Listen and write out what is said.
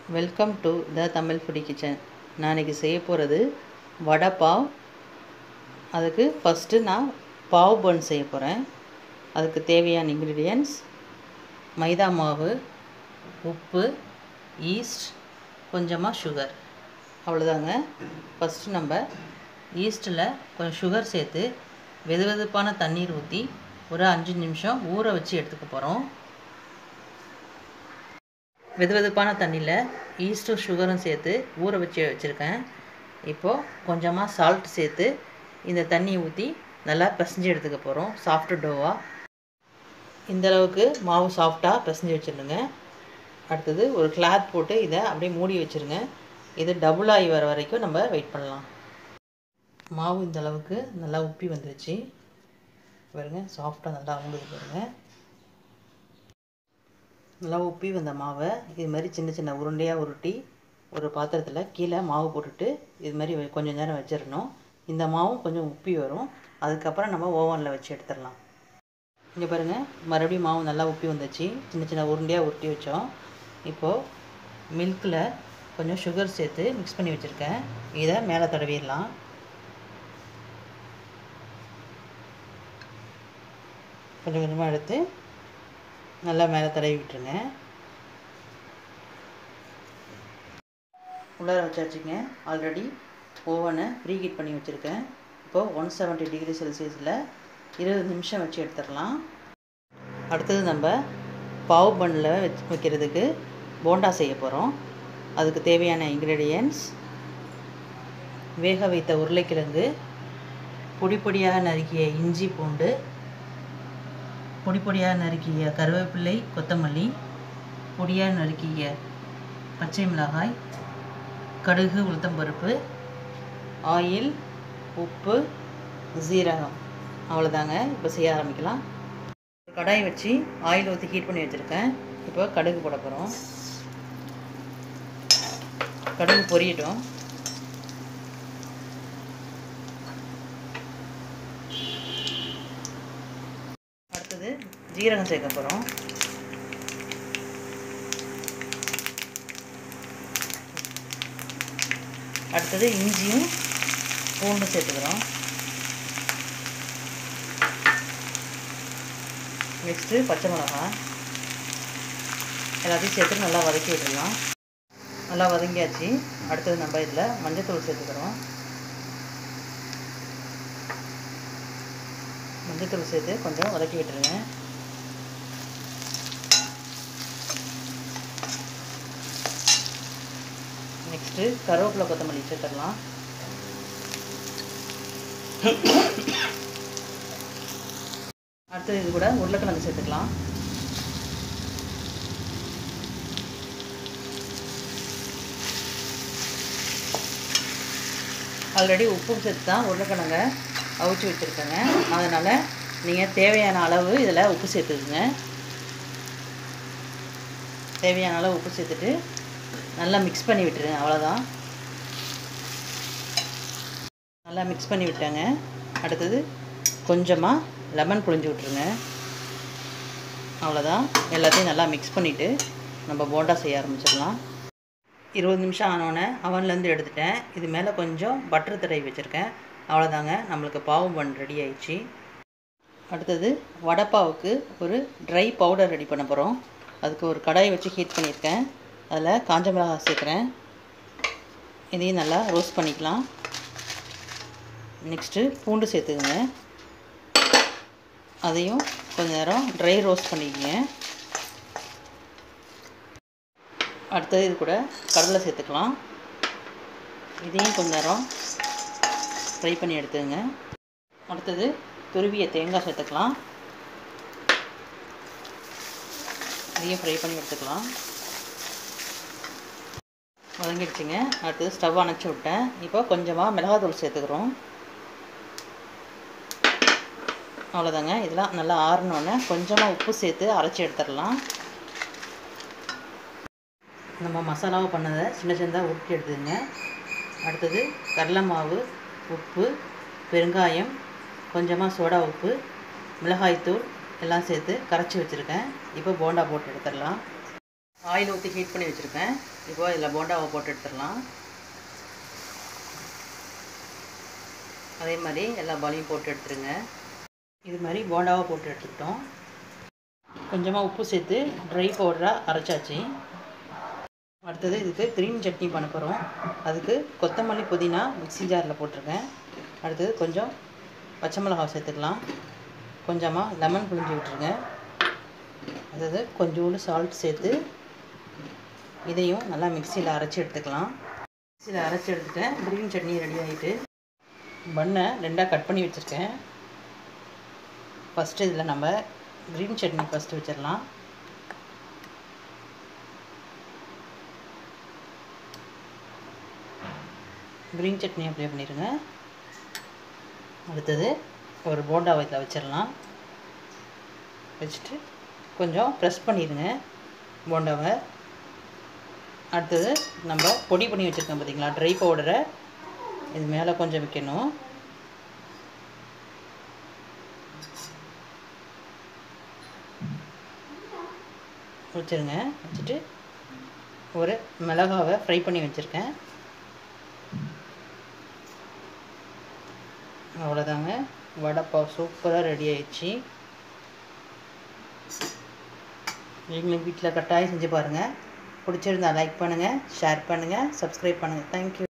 Welcome to the Tamil foodie kitchen. நான் இன்றைக்கி செய்ய போகிறது வடை பாவ். அதுக்கு ஃபஸ்ட்டு நான் பாவ் பன் செய்ய போகிறேன். அதுக்கு தேவையான இன்க்ரீடியன்ட்ஸ் மைதா மாவு, உப்பு, ஈஸ்ட், கொஞ்சமாக சுகர். அவ்வளோதாங்க. ஃபஸ்ட்டு நம்ம ஈஸ்ட்டில் கொஞ்சம் சுகர் சேர்த்து வெதுவெதுப்பான தண்ணீர் ஊற்றி ஒரு 5 நிமிஷம் ஊற வச்சு எடுத்துக்க போகிறோம். வெதுவெதுப்பான தண்ணியில் ஈஸ்ட்டும் சுகரும் சேர்த்து ஊற வச்சு வச்சுருக்கேன். இப்போது கொஞ்சமாக சால்ட் சேர்த்து இந்த தண்ணியை ஊற்றி நல்லா பிசைஞ்சு எடுத்துக்க போகிறோம். சாஃப்ட்டு டோவாக இந்தளவுக்கு மாவு சாஃப்டாக பிசைஞ்சு வச்சுருங்க. அடுத்தது ஒரு கிளாத் போட்டு இதை அப்படியே மூடி வச்சுருங்க. இது டபுள் ஆகி வர வரைக்கும் நம்ம வெயிட் பண்ணலாம். மாவு இந்தளவுக்கு நல்லா உப்பி வந்துருச்சு பாருங்க. சாஃப்டாக நல்லா அவங்களுக்கு பாருங்கள். நல்லா உப்பி வந்த மாவை இது மாதிரி சின்ன சின்ன உருண்டையாக உருட்டி ஒரு பாத்திரத்தில் கீழே மாவு போட்டுட்டு இது மாதிரி கொஞ்சம் நேரம் வச்சிடணும். இந்த மாவும் கொஞ்சம் உப்பி வரும். அதுக்கப்புறம் நம்ம ஓவனில் வச்சு எடுத்துடலாம். இங்கே பாருங்கள், மறுபடியும் மாவு நல்லா உப்பி வந்துச்சு. சின்ன சின்ன உருண்டையாக உருட்டி வச்சோம். இப்போது மில்கில் கொஞ்சம் சுகர் சேர்த்து மிக்ஸ் பண்ணி வச்சுருக்கேன். இதை மேலே தடவிடலாம். கொஞ்சம் கொஞ்சமாக எடுத்து நல்லா மேலே தடவி விட்டுருங்க. உள்ளார வச்சாச்சுங்க. ஆல்ரெடி ஓவனை ப்ரீஹீட் பண்ணி வச்சுருக்கேன். இப்போது 170 டிகிரி செல்சியஸில் 20 நிமிஷம் வச்சு எடுத்துடலாம். அடுத்தது நம்ம பாவ் பன்னில் வைக்கிறதுக்கு போண்டா செய்ய போகிறோம். அதுக்கு தேவையான இன்க்ரீடியன்ட்ஸ் வேக வைத்த உருளைக்கிழங்கு, பொடி பொடியாக நறுக்கிய இஞ்சி பூண்டு, பொடி பொடியாக நறுக்கிய கருவேப்பிலை, கொத்தமல்லி, பொடியாக நறுக்கிய பச்சை மிளகாய், கடுகு, உளுத்தம்பருப்பு, ஆயில், உப்பு, சீரகம். அவ்வளோதாங்க. இப்போ செய்ய ஆரம்பிக்கலாம். கடாய் வச்சு ஆயில் ஊற்றி ஹீட் பண்ணி வச்சுருக்கேன். இப்போ கடுகு போட போகிறோம். கடுகு பொரியட்டும். அடுத்தது ஜீரகம் சேர்க்க போகிறோம். அடுத்தது இஞ்சியும் பூண்டும் சேர்த்துக்கிறோம். நெக்ஸ்ட்டு பச்சை மிளகாய் எல்லாத்தையும் சேர்த்து நல்லா வதக்கி விட்டுடலாம். நல்லா வதங்கியாச்சு. அடுத்தது நம்ம இதில் மஞ்சத்தூள் சேர்த்துக்கிறோம். மஞ்சத்தூள் சேர்த்து கொஞ்சம் வதக்கி விட்டுருங்க. நெக்ஸ்ட்டு கருவேப்பிலை, கொத்தமல்லி சேர்த்துடலாம். அடுத்தது இது கூட உருளைக்கிழங்கு சேர்த்துக்கலாம். ஆல்ரெடி உப்பு சேர்த்து தான் உருளைக்கிழங்கை அவிச்சு வச்சுருக்கேங்க. அதனால் நீங்கள் தேவையான அளவு இதில் உப்பு சேர்த்துக்குங்க. தேவையான அளவு உப்பு சேர்த்துட்டு நல்லா மிக்ஸ் பண்ணி விட்டுருங்க. அவ்வளோதான். நல்லா மிக்ஸ் பண்ணி விட்டாங்க. அடுத்தது கொஞ்சமாக லெமன் புழிஞ்சு விட்ருங்க. அவ்வளோதான். எல்லாத்தையும் நல்லா மிக்ஸ் பண்ணிவிட்டு நம்ம போண்டா செய்ய ஆரம்பிச்சிடலாம். 20 நிமிஷம் ஆனோடனே அவன்லேருந்து எடுத்துட்டேன். இது மேலே கொஞ்சம் பட்டர் தடவி வச்சுருக்கேன். அவ்வளோதாங்க. நம்மளுக்கு பாவு பன் ரெடி ஆயிடுச்சு. அடுத்தது வடைப்பாவுக்கு ஒரு ட்ரை பவுடர் ரெடி பண்ண போகிறோம். அதுக்கு ஒரு கடாயை வச்சு ஹீட் பண்ணியிருக்கேன். அதில் காஞ்ச மிளகாய் சேர்க்குறேன். இதையும் நல்லா ரோஸ்ட் பண்ணிக்கலாம். நெக்ஸ்ட்டு பூண்டு சேர்த்துக்குங்க. அதையும் கொஞ்சம் நேரம் ட்ரை ரோஸ்ட் பண்ணிக்கங்க. அடுத்தது இது கூட கடலை சேர்த்துக்கலாம். இதையும் கொஞ்சம் நேரம் ஃப்ரை பண்ணி எடுத்துங்க. அடுத்தது துருவிய தேங்காய் சேர்த்துக்கலாம். இதையும் ஃப்ரை பண்ணி எடுத்துக்கலாம். வதங்கிடுச்சுங்க. அடுத்தது ஸ்டவ் அணைச்சி விட்டேன். இப்போ கொஞ்சமாக மிளகாத்தூள் சேர்த்துக்கிறோம். அவ்வளோதாங்க. இதெல்லாம் நல்லா ஆறினோடனே கொஞ்சமாக உப்பு சேர்த்து அரைச்சி எடுத்துடலாம். நம்ம மசாலாவை பண்ணதை சின்ன சின்னதாக உருட்டி எடுத்துங்க. அடுத்தது கடலை மாவு, உப்பு, பெருங்காயம், கொஞ்சமாக சோடா உப்பு, மிளகாய்த்தூள் எல்லாம் சேர்த்து கரைச்சி வச்சுருக்கேன். இப்போ போண்டா போட்டு எடுத்துடலாம். ஆயில் ஊற்றி ஹீட் பண்ணி வச்சுருக்கேன். இப்போ இதில் போண்டாவை போட்டு எடுத்துடலாம். அதே மாதிரி எல்லா பாலையும் போட்டு எடுத்துருங்க. இது மாதிரி போண்டாவை போட்டு எடுத்துக்கிட்டோம். கொஞ்சமாக உப்பு சேர்த்து ட்ரை பவுடராக அரைச்சாச்சு. அடுத்தது இதுக்கு க்ரீன் சட்னி பண்ண போகிறோம். அதுக்கு கொத்தமல்லி புதினா மிக்ஸி ஜாரில் போட்டிருக்கேன். அடுத்தது கொஞ்சம் பச்சை மிளகாய் சேர்த்துக்கலாம். கொஞ்சமாக லெமன் புழிஞ்சு விட்டுருங்க. அடுத்தது கொஞ்சோண்டு சால்ட் சேர்த்து இதையும் நல்லா மிக்சியில் அரைச்சி எடுத்துக்கலாம். மிக்சியில் அரைச்சி எடுத்துட்டேன். க்ரீன் சட்னி ரெடி ஆகிட்டு பண்ணை 2ஆக கட் பண்ணி வச்சுருக்கேன். ஃபஸ்ட்டு இதில் நம்ம க்ரீன் சட்னி ஃபஸ்ட்டு வச்சிடலாம். க்ரீன் சட்னி அப்ளை பண்ணிடுங்க. அடுத்தது ஒரு போண்டாவை இதில் வச்சிடலாம். வச்சுட்டு கொஞ்சம் ப்ரெஸ் பண்ணிடுங்க போண்டாவை. அடுத்தது நம்ம பொடி பண்ணி வச்சுருக்கோம் பார்த்திங்களா, ட்ரை பவுடரை இது மேலே கொஞ்சம் வைக்கணும். வச்சுருங்க. வச்சுட்டு ஒரு மிளகாவை ஃப்ரை பண்ணி வச்சுருக்கேன். அவ்வளோதாங்க, வடைப்பாவ் சூப்பராக ரெடி ஆயிடுச்சு. நீங்களும் வீட்டில் கட்டாயம் செஞ்சு பாருங்கள். பிடிச்சிருந்தா லைக் பண்ணுங்கள், ஷேர் பண்ணுங்கள், சப்ஸ்கிரைப் பண்ணுங்கள். தேங்க்யூ.